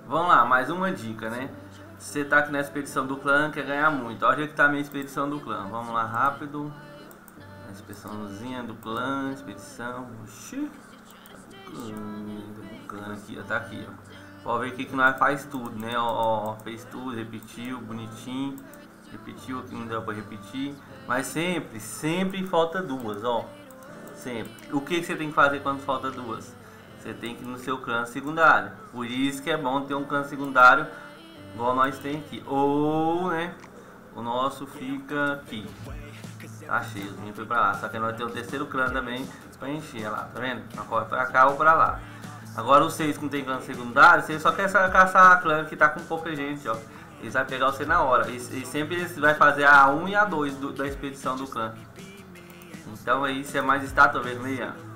Vamos lá, mais uma dica, né? Se você tá aqui na expedição do clã, quer ganhar muito. Olha que tá a minha expedição do clã. Vamos lá, rápido. A expediçãozinha do clã, expedição. Oxi. Do clã aqui, ó, tá aqui, ó. Pode ver aqui que nós faz tudo, né? Ó, fez tudo, repetiu, bonitinho. Repetiu, aqui não deu pra repetir. Mas sempre falta duas, ó. Sempre. O que você tem que fazer quando falta duas? Você tem que ir no seu clã secundário. Por isso que é bom ter um clã secundário igual nós tem aqui. Ou, né, o nosso fica aqui. Tá cheio, o foi pra lá. Só que nós temos o terceiro clã também pra encher lá, tá vendo? Uma corre pra cá ou pra lá. Agora vocês que não tem clã secundário, vocês só querem caçar a clã que tá com pouca gente, ó. Eles vão pegar você na hora. E sempre eles vai fazer a 1 e a 2 da expedição do clã. Então aí, se é mais estátua vermelha,